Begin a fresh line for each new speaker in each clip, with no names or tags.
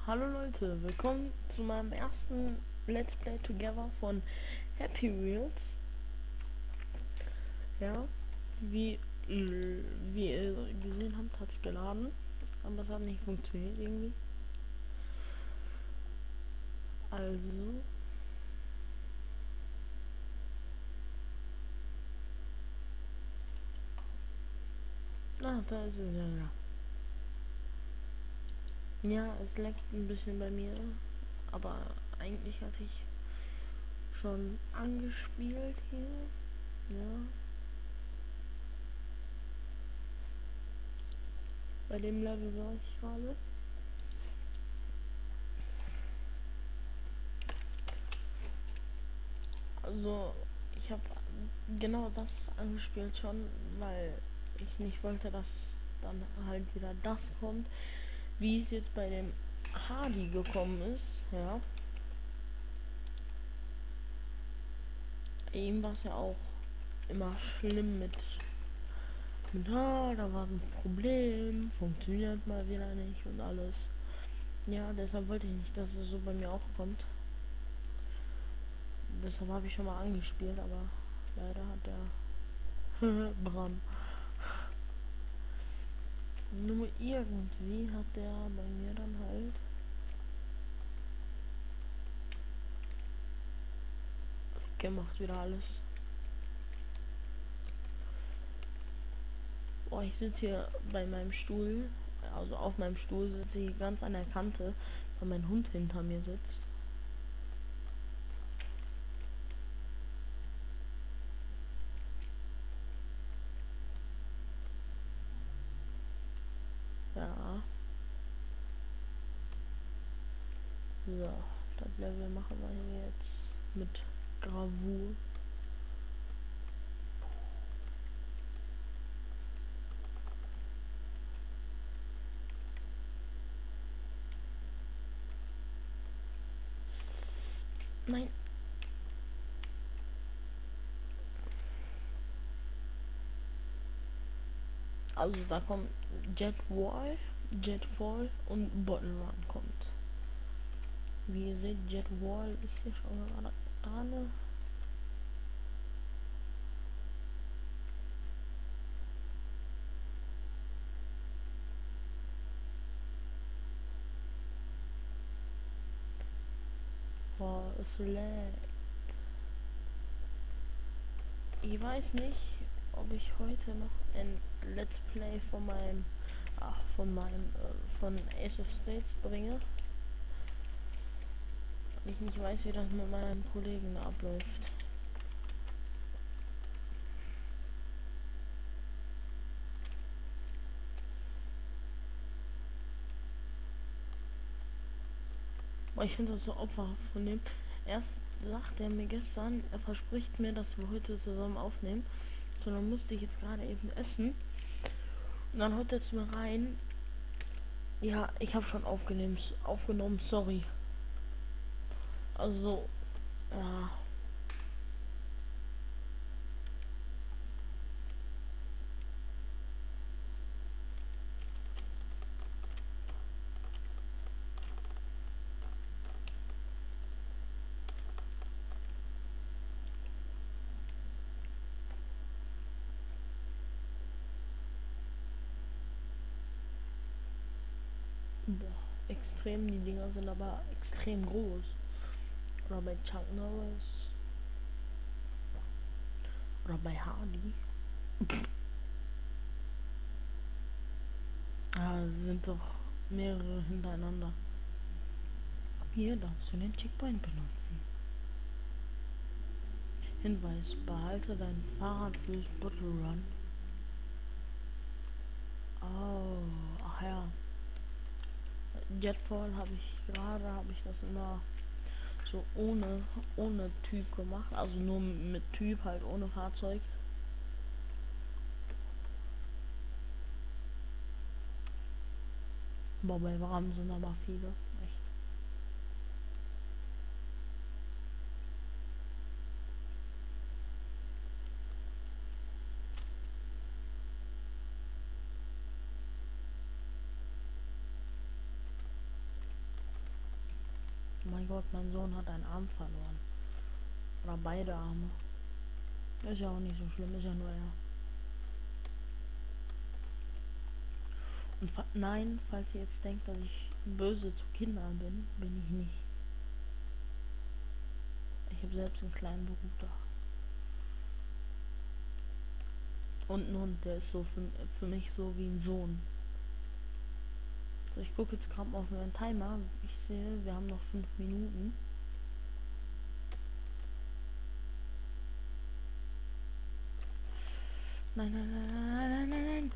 Hallo Leute, willkommen zu meinem ersten Let's Play Together von Happy Wheels. Ja, wie ihr gesehen habt, hat es geladen, aber es hat nicht funktioniert irgendwie. Also, da ist es ja. Ja, es leckt ein bisschen bei mir, aber eigentlich hatte ich schon angespielt hier. Ja, bei dem Level war ich gerade. Also, ich habe genau das angespielt schon, weil ich nicht wollte, dass dann halt wieder das kommt, wie es jetzt bei dem Hardy gekommen ist, ja. Ihm war es ja auch immer schlimm da war ein Problem, funktioniert mal wieder nicht und alles. Ja, deshalb wollte ich nicht, dass es so bei mir auch kommt. Deshalb habe ich schon mal angespielt, aber leider hat der Bram. Nur irgendwie hat der bei mir dann halt gemacht wieder alles. Oh, ich sitze hier bei meinem Stuhl, also auf meinem Stuhl sitze ich ganz an der Kante, weil mein Hund hinter mir sitzt. Ja, so, das Level machen wir hier jetzt mit Gravur. Nein. Also da kommt Jetfall und Bottle Run kommt. Wie ihr seht, Jetwall ist hier schon gerade dran. Oh, es lag. Ich weiß nicht, ob ich heute noch ein Let's Play von Ace of Spades bringe. Weil ich nicht weiß, wie das mit meinen Kollegen abläuft. Aber ich finde das so opferhaft von dem. Erst sagt er mir gestern, er verspricht mir, dass wir heute zusammen aufnehmen. So, dann musste ich jetzt gerade eben essen. Und dann haut er zu mir rein. Ja, ich habe schon aufgenommen, sorry. Also, ja, boah, extrem, die Dinger sind aber extrem groß. Oder bei Chuck Norris. Oder bei Hardy. Ah, sind doch mehrere hintereinander. Hier darfst du den Checkpoint benutzen. Hinweis, behalte dein Fahrrad fürs Bottle Run. Oh, ach ja. Jetfall habe ich das immer so ohne Typ gemacht. Also nur mit Typ, halt ohne Fahrzeug. Boah, bei Bram sind aber viele. Echt. Mein Gott, mein Sohn hat einen Arm verloren. Oder beide Arme. Ist ja auch nicht so schlimm, ist ja nur er. Und nein, falls ihr jetzt denkt, dass ich böse zu Kindern bin, bin ich nicht. Ich habe selbst einen kleinen Bruder. Und einen Hund, der ist so für mich so wie ein Sohn. So, ich gucke jetzt gerade mal auf meinen Timer. Ich sehe, wir haben noch 5 Minuten. Nein, nein, nein, nein, nein, nein, nein.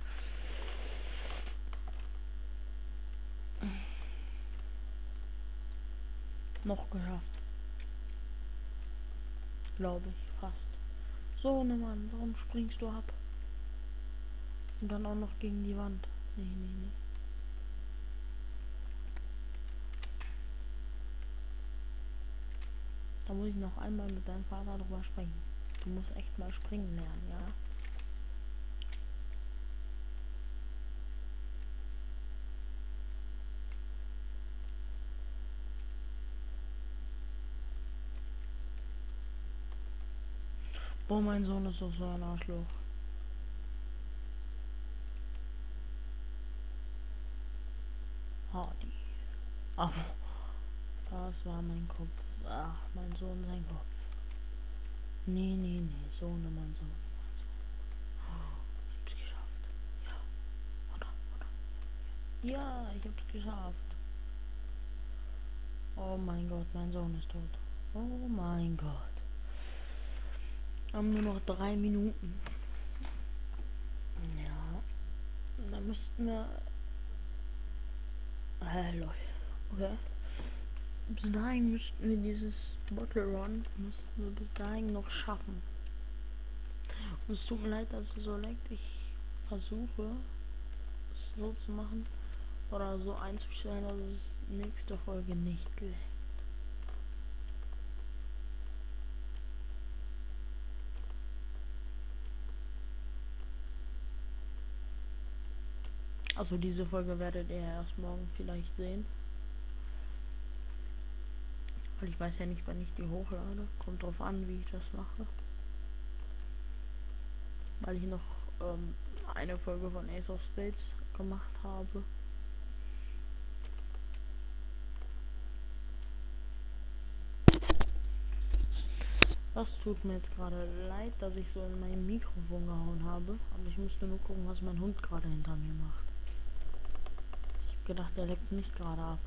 Noch geschafft. Glaube ich, fast. So, ne Mann, warum springst du ab? Und dann auch noch gegen die Wand. Nee, nee, nee. Da muss ich noch einmal mit deinem Vater drüber sprechen. Du musst echt mal springen lernen, ja? Boah, mein Sohn ist doch so ein Arschloch. Hardy. Aber das war mein Kopf. Ach, mein Sohn, sein Kopf. Nee, nee, nee. Sohn, mein Sohn. Ich hab's geschafft. Ja, oder? Ja, ich hab's geschafft. Oh mein Gott, mein Sohn ist tot. Oh mein Gott. Haben nur noch 3 Minuten. Ja. Dann müssten wir. Leute. Okay. Bis dahin müssten wir dieses Bottle Run müssten wir bis dahin noch schaffen. Und es tut mir leid, dass es so leckt. Ich versuche es so zu machen oder so einzustellen, dass es nächste Folge nicht leckt. Also diese Folge werdet ihr erst morgen vielleicht sehen. Weil ich weiß ja nicht, wann ich die hochlade. Kommt drauf an, wie ich das mache. Weil ich noch eine Folge von Ace of Spades gemacht habe. Das tut mir jetzt gerade leid, dass ich so in mein Mikrofon gehauen habe. Aber ich musste nur gucken, was mein Hund gerade hinter mir macht. Ich hab gedacht, der leckt mich gerade ab.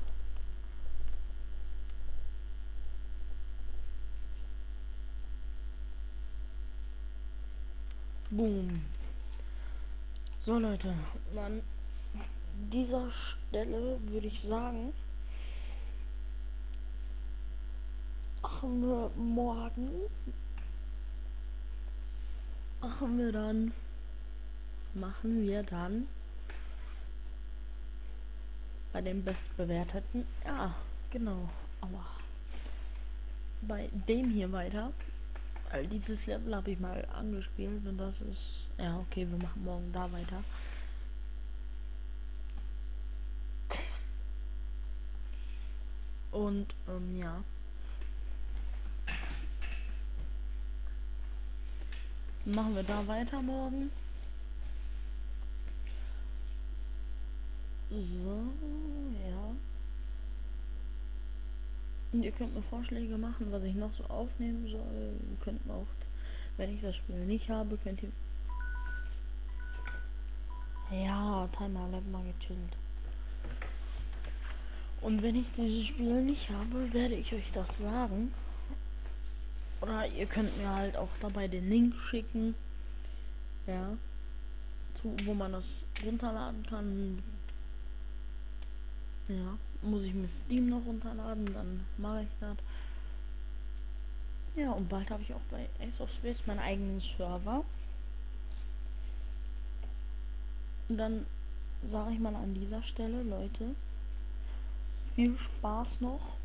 Boom. So Leute, an dieser Stelle würde ich sagen, machen wir morgen, machen wir dann bei den bestbewerteten, ja, genau, aber bei dem hier weiter, weil dieses Level habe ich mal angespielt und das ist, ja okay, wir machen morgen da weiter. Und, ja. Machen wir da weiter morgen. So, ja. Und ihr könnt mir Vorschläge machen, was ich noch so aufnehmen soll. Ihr könnt auch, wenn ich das Spiel nicht habe, könnt ihr... Ja, Timer bleibt mal gechillt. Und wenn ich dieses Spiel nicht habe, werde ich euch das sagen. Oder ihr könnt mir halt auch dabei den Link schicken. Ja. Wo man das runterladen kann. Ja. Muss ich mir Steam noch runterladen, dann mache ich das. Ja, und bald habe ich auch bei Ace of Space meinen eigenen Server. Und dann sage ich mal an dieser Stelle, Leute, viel Spaß noch.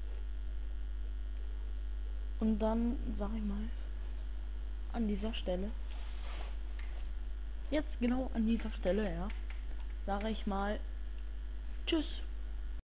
Und dann sage ich mal an dieser Stelle, jetzt genau an dieser Stelle, ja, sage ich mal, tschüss.